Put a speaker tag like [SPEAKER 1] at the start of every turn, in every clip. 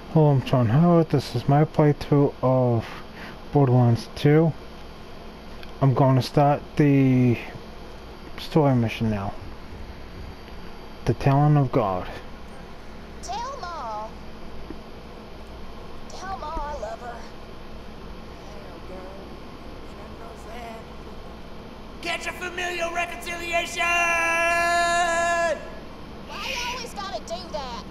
[SPEAKER 1] Hello, I'm John Howard. This is my playthrough of Borderlands 2. I'm going to start the story mission now. The Talon of God.
[SPEAKER 2] Tell Ma. Tell Ma I love her.
[SPEAKER 3] Catch a familial reconciliation!
[SPEAKER 2] Why you always gotta do that?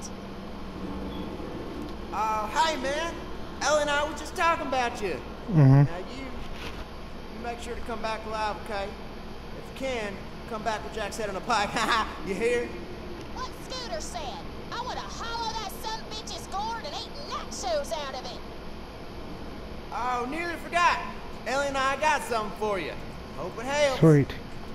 [SPEAKER 3] Hey man, Ellie and I were just talking about you.
[SPEAKER 1] Mm-hmm.
[SPEAKER 3] Now you make sure to come back alive, okay? If you can, come back with Jack's head on a pike. You hear?
[SPEAKER 2] What Scooter said. I wanna hollow that son bitch's gourd and eat nachos out of it.
[SPEAKER 3] Oh, nearly forgot. Ellie and I got something for you. Hope it helps.
[SPEAKER 1] Sweet.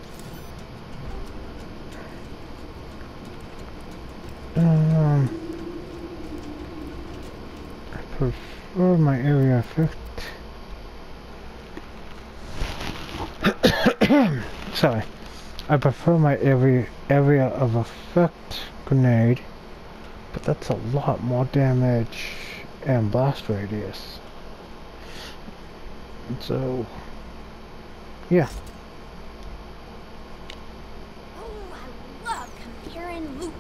[SPEAKER 1] I prefer my area effect. Sorry. I prefer my area of effect grenade, but that's a lot more damage and blast radius. So, yeah.
[SPEAKER 4] Oh, I love comparing loot.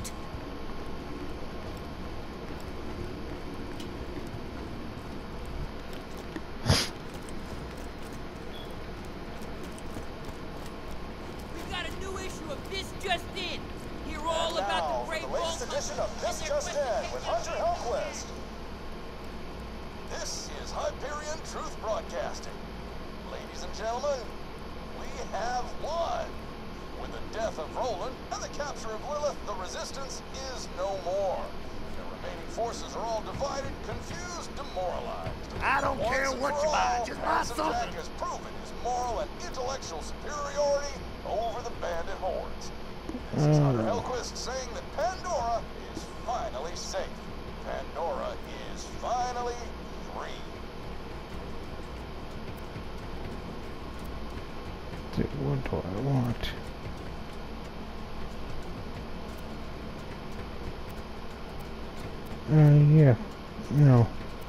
[SPEAKER 5] We've got a new issue of This Just In. Hear all about the Grey
[SPEAKER 6] the
[SPEAKER 5] Vault
[SPEAKER 6] latest edition of This
[SPEAKER 5] and their
[SPEAKER 6] Just
[SPEAKER 5] quest to
[SPEAKER 6] In
[SPEAKER 5] take
[SPEAKER 6] with
[SPEAKER 5] down
[SPEAKER 6] Hunter Hellquist. This is Hyperion Truth Broadcasting. Ladies and gentlemen, we have won. With the death of Roland and the capture of Lilith, the Resistance is no more. The remaining forces are all divided, confused, demoralized.
[SPEAKER 3] I don't
[SPEAKER 6] Once
[SPEAKER 3] care
[SPEAKER 6] and
[SPEAKER 3] what
[SPEAKER 6] for
[SPEAKER 3] you buy,
[SPEAKER 6] all,
[SPEAKER 3] just buy
[SPEAKER 6] Handsome
[SPEAKER 3] something.
[SPEAKER 6] Jack has proven his moral and intellectual superiority over the bandit hordes. This is Hunter Hellquist saying that Pandora is finally safe. Pandora is finally free.
[SPEAKER 1] What do I want? Yeah, no.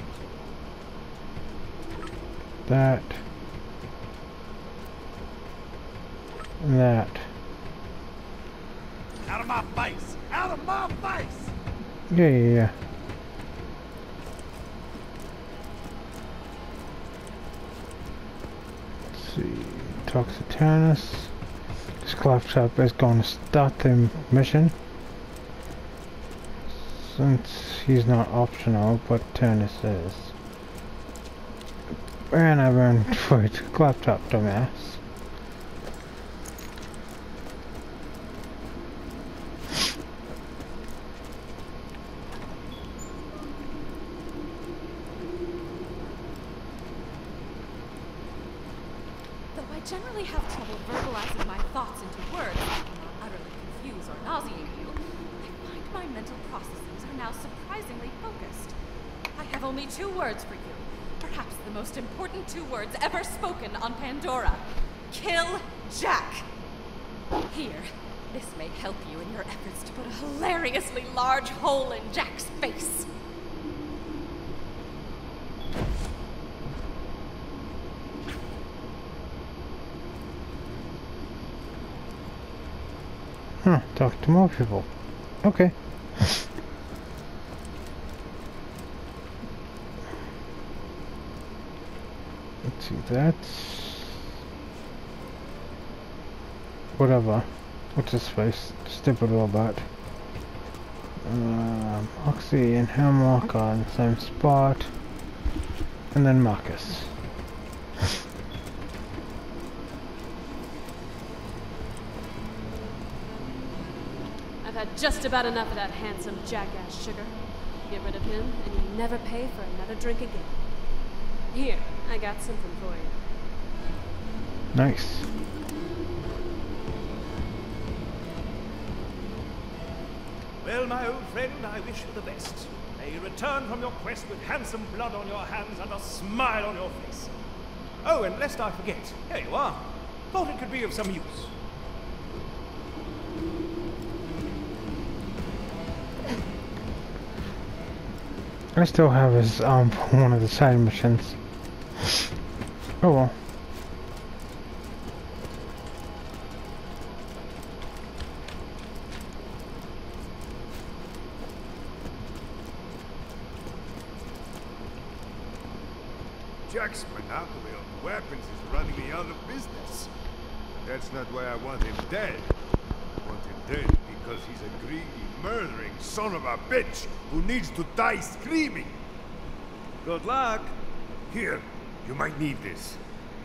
[SPEAKER 1] That. And that.
[SPEAKER 3] Out of my face! Out of my face!
[SPEAKER 1] Yeah. Let's see. Talk to Tannis. This Claptrap is going to start the mission. Since he's not optional, but Tannis is. And I ran for it. Claptrap, dumbass.
[SPEAKER 7] Though I generally have trouble verbalizing my thoughts into words that will not utterly confuse or nauseate you, I find my mental processes are now surprisingly focused. I have only 2 words for you. Perhaps the most important 2 words ever spoken on Pandora. Kill Jack! Here, this may help you in your efforts to put a hilariously large hole in Jack's face.
[SPEAKER 1] Huh, talk to more people. Okay. Let's see, that's... whatever. What's his face? Stupid robot. Oxy and Hemlock are in the same spot. And then Marcus.
[SPEAKER 8] I've had just about enough of that handsome jackass Sugar. Get rid of him, and you'll never pay for another drink again. Here, I got something for you.
[SPEAKER 1] Nice.
[SPEAKER 9] Well, my old friend, I wish you the best. May you return from your quest with handsome blood on your hands and a smile on your face. Oh, and lest I forget, here you are. Thought it could be of some use.
[SPEAKER 1] I still have his, one of the side missions. Oh well.
[SPEAKER 10] Jack's monopoly on weapons is running me out of business. That's not why I want him dead. I want him dead because he's a greedy, murdering son of a bitch who needs to die screaming. Good luck. Here, you might need this.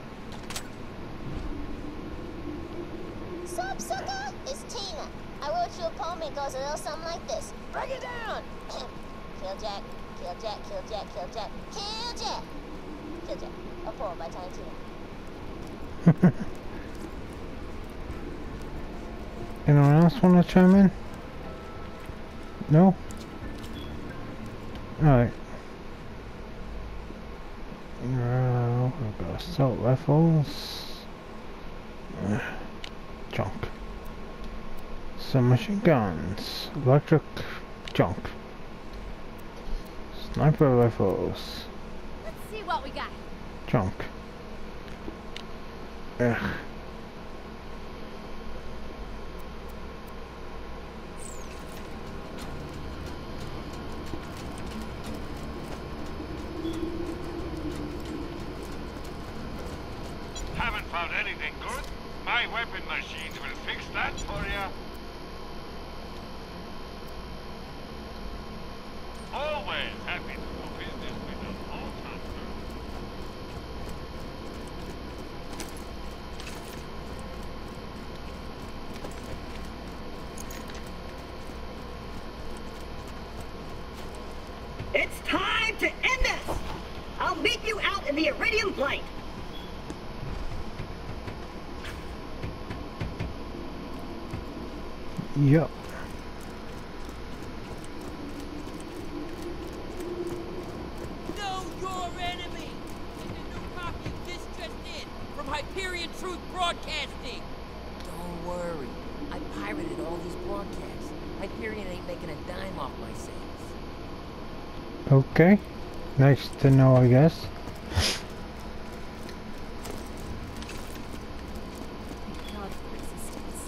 [SPEAKER 2] Sup, sucker? It's Tina. I wrote you a poem. It goes a little something like this. Break it down! Kill Jack, kill Jack, kill Jack, kill Jack, kill Jack! Kill Jack. A poem by Tiny Tina.
[SPEAKER 1] Anyone else want to chime in? No? Alright. We've got assault rifles. Junk. Submachine guns. Electric junk. Sniper rifles.
[SPEAKER 4] Let's see what we got.
[SPEAKER 1] Junk. Ugh.
[SPEAKER 10] Haven't found anything good? My weapon machines will fix that for you. Always happy to do business with an old hunter.
[SPEAKER 11] It's time to end this! I'll meet you out in the Iridium Plate!
[SPEAKER 1] Yup.
[SPEAKER 5] Know your enemy! It's a new copy of this just in from Hyperion Truth Broadcasting.
[SPEAKER 12] Don't worry. I pirated all these broadcasts. Hyperion ain't making a dime off my sales.
[SPEAKER 1] Okay. Nice to know, I guess.
[SPEAKER 7] God for existence.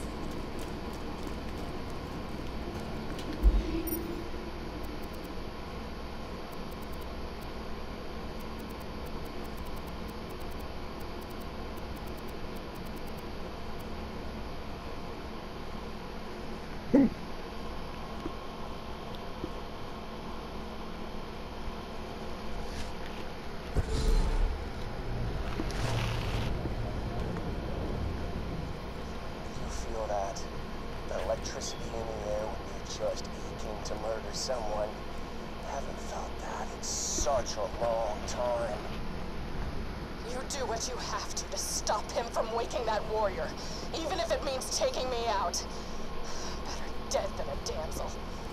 [SPEAKER 6] You feel that? The electricity in the air when you're just aching to murder someone. Haven't felt that in such a long time.
[SPEAKER 2] You do what you have to stop him from waking that warrior, even if it means taking me out. Better dead than a damsel.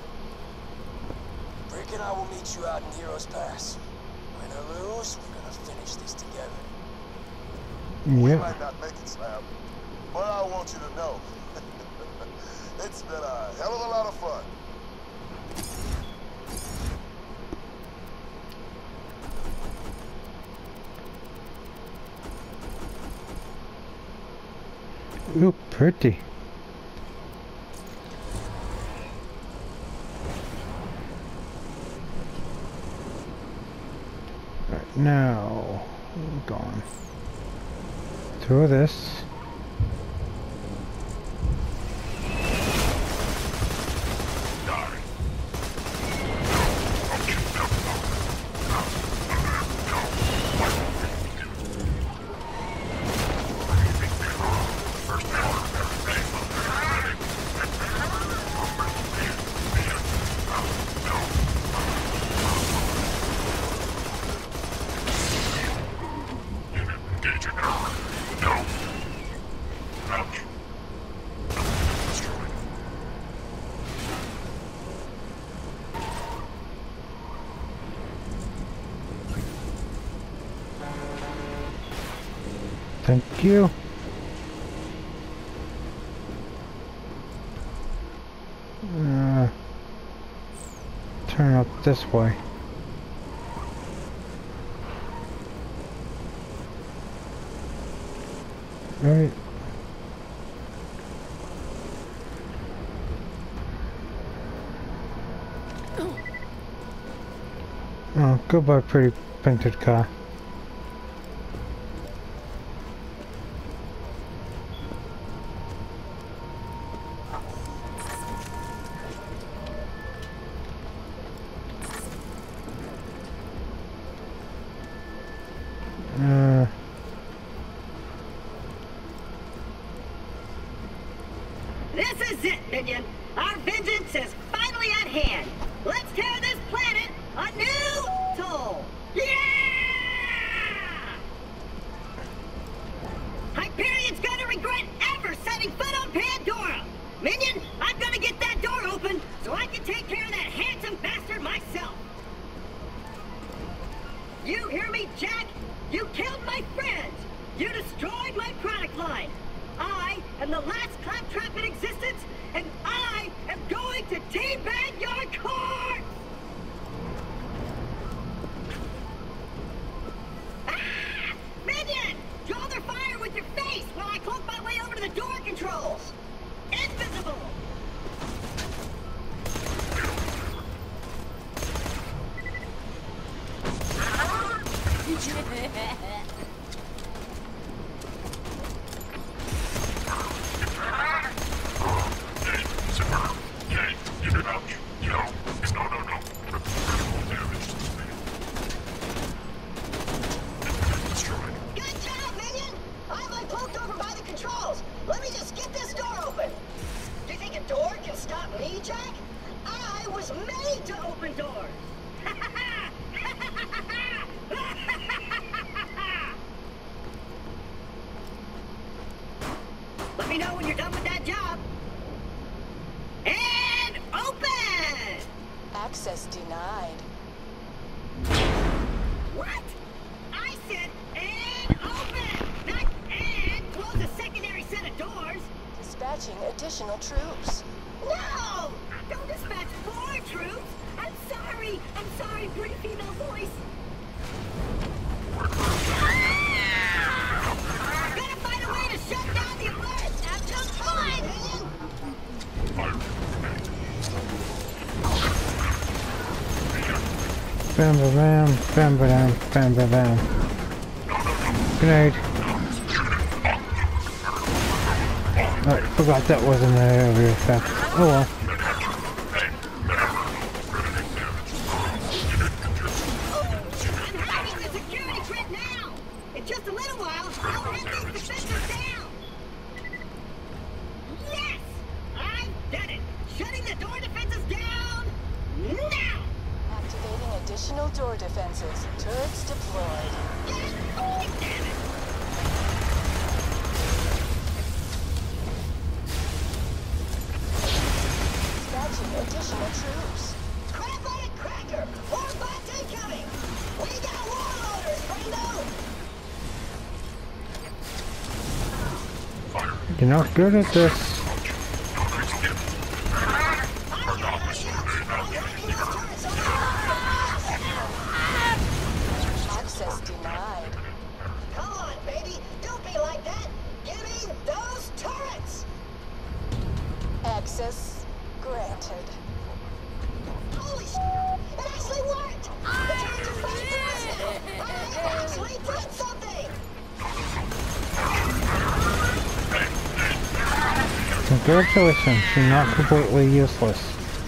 [SPEAKER 6] Brick and I will meet you out in Heroes Pass. Win or lose, we're gonna finish this together.
[SPEAKER 10] We
[SPEAKER 1] Yeah.
[SPEAKER 10] might not make it, Slab, but I want you to know. It's been a hell of a lot of fun.
[SPEAKER 1] Ooh, pretty. Right, now we're going through this. Thank you. Turn up this way. Right. Oh, goodbye, pretty painted car.
[SPEAKER 11] This is it, Minion. Our vengeance is finally at hand. Let's tear this planet a new toll. Yeah! Hyperion's gonna regret ever setting foot on Pandora. Minion, I'm gonna get that door open so I can take care of that handsome bastard myself. You hear me, Jack? You killed my friends. You destroyed my product line. I am the last claptrap in existence, and I am going to teabag your corpse! Ah! Minion! Draw their fire with your face while I cloak my way over to the door controls! Invisible! Jack? I was made to open doors! Let me know when you're done with that job. And open!
[SPEAKER 13] Access denied.
[SPEAKER 11] What? I said and open, not and close a secondary set of doors.
[SPEAKER 13] Dispatching additional troops.
[SPEAKER 11] No! Don't dispatch more troops! I'm sorry, pretty female voice. I'm gonna find a way to shut down the alert! That's just fine, Minion!
[SPEAKER 1] Bam ba bam, bam ba dam, bam ba bam. Grenade. I forgot that wasn't an area effect. Oh well.
[SPEAKER 11] I'm hacking the security grid now! In just a little while, I'll have these defenses down! Yes! I've done it! Shutting the door defenses down now!
[SPEAKER 13] Activating additional door defenses. Turrets deployed.
[SPEAKER 11] Yes! Oh, damn it!
[SPEAKER 13] Additional troops.
[SPEAKER 11] Crap on it, Cracker! More bots incoming! We got warlorders, friendo!
[SPEAKER 1] You're not good at this.
[SPEAKER 13] Access denied.
[SPEAKER 11] Come on, baby! Don't be like that! Give me those turrets!
[SPEAKER 13] Access granted.
[SPEAKER 11] Holy sh**! It actually worked! The turrets are fighting for us now! I actually did something!
[SPEAKER 1] Congratulations, you're not completely useless.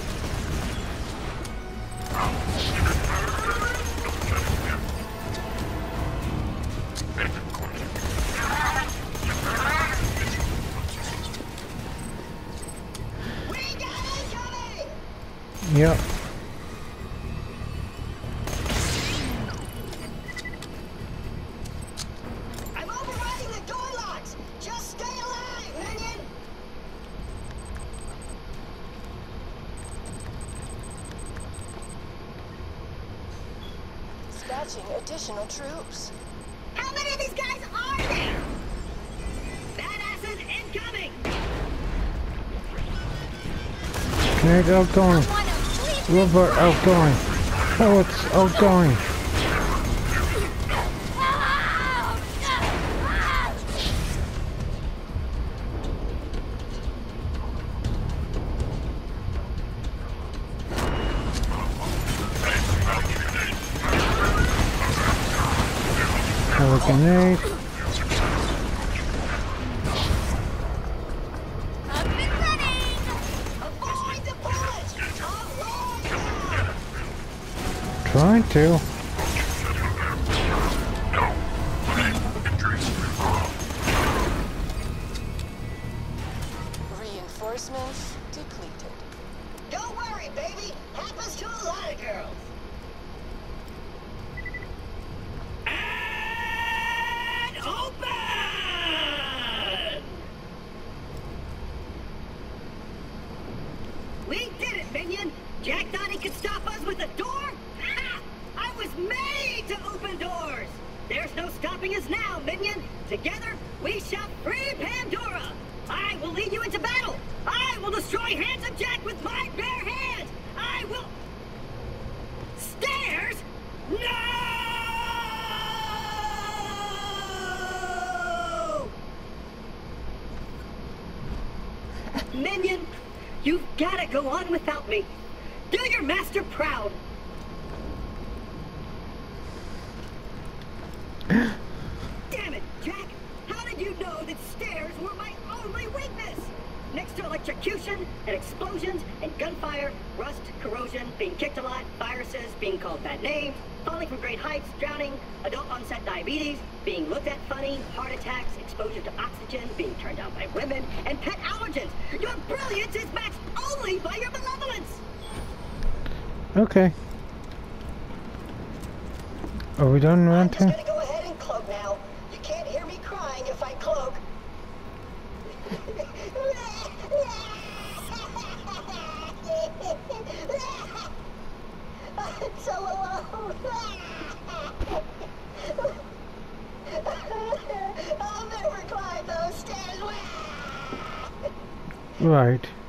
[SPEAKER 1] Yep.
[SPEAKER 11] I'm overriding the door locks! Just stay alive, Minion!
[SPEAKER 13] Dispatching additional troops.
[SPEAKER 11] How many of these guys are there? Badasses incoming!
[SPEAKER 1] Grenade outgoing. Robot outgoing. Oh, it's outgoing. grenade. Trying to.
[SPEAKER 13] Reinforcements depleted.
[SPEAKER 11] Don't worry, baby. Happens to a lot of girls. And open! We did it, Minion! Jack thought he could stop us with a door? Ha! I was made to open doors! There's no stopping us now, Minion! Together, we shall free Pandora! I will lead you into battle! I will destroy Handsome Jack with my bare hands! I will... Stairs? No! Minion, you've gotta go on without me. Do your master proud. Damn it, Jack! How did you know that stairs were my only weakness? Next to electrocution and explosions and gunfire, rust, corrosion, being kicked a lot, viruses, being called bad names, falling from great heights, drowning, adult onset diabetes, being looked at funny, heart attacks, exposure to oxygen, being turned down by women, and pet allergens. Your brilliance is matched only by your malevolence.
[SPEAKER 1] Okay. Are we done ranting?
[SPEAKER 11] I'm just gonna go ahead and cloak now. You can't hear me crying if I cloak. I'm so alone. I'll never climb those stairs.
[SPEAKER 1] Right.